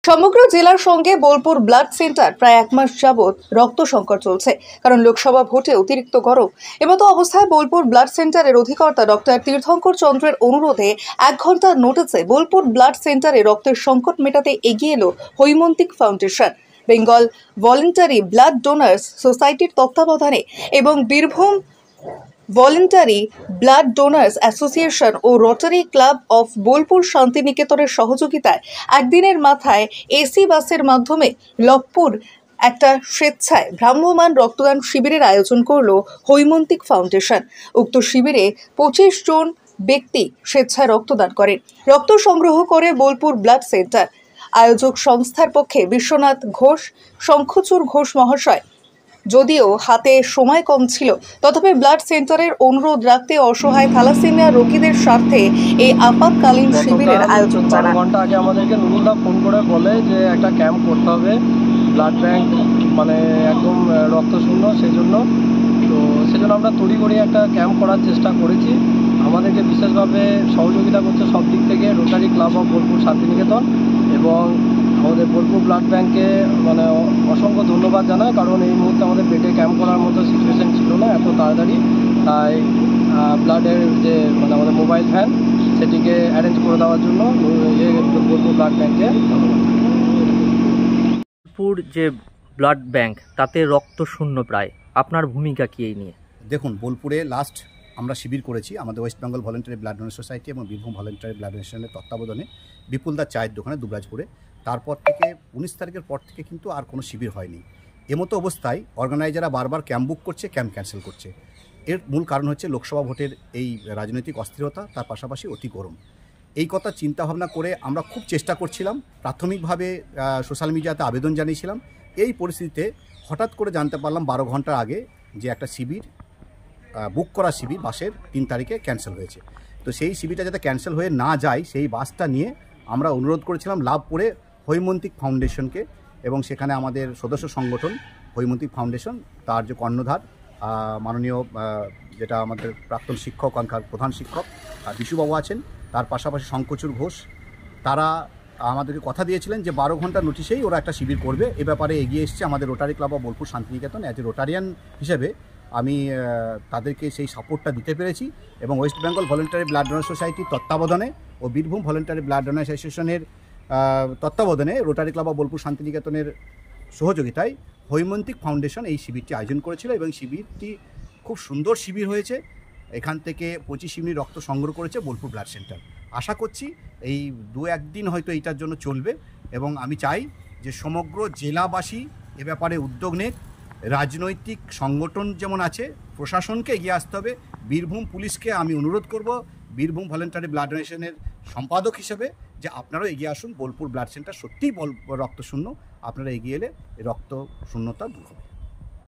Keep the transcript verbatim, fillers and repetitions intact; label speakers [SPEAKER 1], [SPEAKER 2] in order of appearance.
[SPEAKER 1] সমগ্র জেলার সঙ্গে বোলপুর ব্লাড সেন্টার প্রায় এক মাস যাবৎ রক্ত সংকট চলছে, কারণ লোকসভা ভোটে অতিরিক্ত গরম। এমতো অবস্থায় বোলপুর ব্লাড সেন্টারের অধিকর্তা ডক্টর তীর্থঙ্কর চন্দ্রের অনুরোধে এক ঘন্টার নোটিসে বোলপুর ব্লাড সেন্টারে রক্তের সংকট মেটাতে এগিয়ে এলো Haimantik foundation, Bengal voluntary blood donors সোসাইটির তত্ত্বাবধানে এবং Birbhum voluntary blood donors association ও রোটারি ক্লাব অফ বোলপুর শান্তিনিকেতনের সহযোগিতায় একদিনের মাথায় এসি বাসের মাধ্যমে লবপুর একটা স্বেচ্ছায় ভ্রাম্যমাণ রক্তদান শিবিরের আয়োজন করল হৈমন্তিক ফাউন্ডেশন। উক্ত শিবিরে পঁচিশ জন ব্যক্তি স্বেচ্ছায় রক্তদান করেন। রক্ত সংগ্রহ করে বোলপুর ব্লাড সেন্টার আয়োজক সংস্থার পক্ষে বিশ্বনাথ ঘোষ, শঙ্খচূড় ঘোষ মহাশয়। যদিও হাতে সময় কম ছিল, তথাপি ব্লাড সেন্টারের অনুরোধ রাখতে অসহায় থ্যালাসেমিয়া রোগীদের স্বার্থে এই আপাতকালীন শিবিরের আয়োজন জানান।
[SPEAKER 2] ঘন্টা আগে আমাদেরকে নুরুলদা ফোন করে বলে যে একটা ক্যাম্প করতে হবে, ব্লাড ব্যাংক মানে একদম রক্ত শূন্য, সেই জন্য তো সেজন্য আমরা তড়িঘড়ি একটা ক্যাম্প করার চেষ্টা করেছি। আমাদেরকে বিশেষভাবে সহযোগিতা করছে সব দিক থেকে Rotary club of Bolpur Santiniketan এবং আমাদের বোলপুর ব্লাড ব্যাংকে মানে অসংখ্য ধন্যবাদ জানাই, কারণ এই মুহূর্তে আমাদের পেটে ক্যাম্প করার মতো সিচুয়েশন ছিল না এত তাড়াতাড়ি। তাই ব্লাডের যে মানে আমাদের মোবাইল ভ্যান সেটিকে অ্যারেঞ্জ করে দেওয়ার জন্য ইয়ে বোলপুর ব্লাড ব্যাংকে।
[SPEAKER 3] বোলপুর যে ব্লাড ব্যাংক তাতে রক্ত শূন্য প্রায়, আপনার ভূমিকা কি এই নিয়ে?
[SPEAKER 4] দেখুন, বোলপুরে লাস্ট আমরা শিবির করেছি আমাদের West Bengal voluntary blood donor society এবং বীরভূম ভলেন্টারি ব্লাড ডোনেশনের তত্ত্বাবধানে বিপুলদার চায়ের দোকানে দুবরাজপুরে। তারপর থেকে উনিশ তারিখের পর থেকে কিন্তু আর কোনো শিবির হয়নি। এমতো অবস্থায় অর্গানাইজাররা বারবার ক্যাম্প বুক করছে, ক্যাম্প ক্যান্সেল করছে। এর মূল কারণ হচ্ছে লোকসভা ভোটের এই রাজনৈতিক অস্থিরতা, তার পাশাপাশি অতি গরম। এই কথা চিন্তাভাবনা করে আমরা খুব চেষ্টা করছিলাম, প্রাথমিকভাবে সোশ্যাল মিডিয়াতে আবেদন জানিয়েছিলাম। এই পরিস্থিতিতে হঠাৎ করে জানতে পারলাম বারো ঘন্টা আগে যে একটা শিবির বুক করা শিবির বাসের তিন তারিখে ক্যান্সেল হয়েছে। তো সেই শিবিরটা যাতে ক্যান্সেল হয়ে না যায় সেই বাসটা নিয়ে আমরা অনুরোধ করেছিলাম লাভপুরে হৈমন্তিক ফাউন্ডেশনকে, এবং সেখানে আমাদের সদস্য সংগঠন হৈমন্তিক ফাউন্ডেশন, তার যে কর্ণধার মাননীয় যেটা আমাদের প্রাক্তন শিক্ষক, ওখানকার প্রধান শিক্ষক বিশুবাবু আছেন, তার পাশাপাশি শঙ্খচূড় ঘোষ, তারা আমাদেরকে কথা দিয়েছিলেন যে বারো ঘন্টার নোটিশেই ওরা একটা শিবির করবে। এ ব্যাপারে এগিয়ে এসছে আমাদের Rotary club of Bolpur Santiniketan. As a Rotarian হিসেবে আমি তাদেরকে সেই সাপোর্টটা দিতে পেরেছি এবং West Bengal voluntary blood donor সোসাইটির তত্ত্বাবধানে ও বীরভূম ভলেন্টারি ব্লাড ডোনার অ্যাসোসিয়েশনের তত্ত্বাবধানে রোটারি ক্লাব অফ বোলপুর শান্তিনিকেতনের সহযোগিতায় হৈমন্তিক ফাউন্ডেশন এই শিবিরটি আয়োজন করেছিল এবং শিবিরটি খুব সুন্দর শিবির হয়েছে। এখান থেকে পঁচিশ ইউনিট রক্ত সংগ্রহ করেছে বোলপুর ব্লাড সেন্টার। আশা করছি এই দু একদিন হয়তো এইটার জন্য চলবে এবং আমি চাই যে সমগ্র জেলাবাসী এ ব্যাপারে উদ্যোগ নেক। রাজনৈতিক সংগঠন যেমন আছে, প্রশাসনকে এগিয়ে আসতে হবে। বীরভূম পুলিশকে আমি অনুরোধ করব, বীরভূম ভলেন্টারি ব্লাড ডোনেশনের সম্পাদক হিসেবে, যে আপনারাও এগিয়ে আসুন। বোলপুর ব্লাড সেন্টার সত্যিই রক্ত শূন্য, আপনারা এগিয়ে এলে রক্ত শূন্যতা দূর হবে।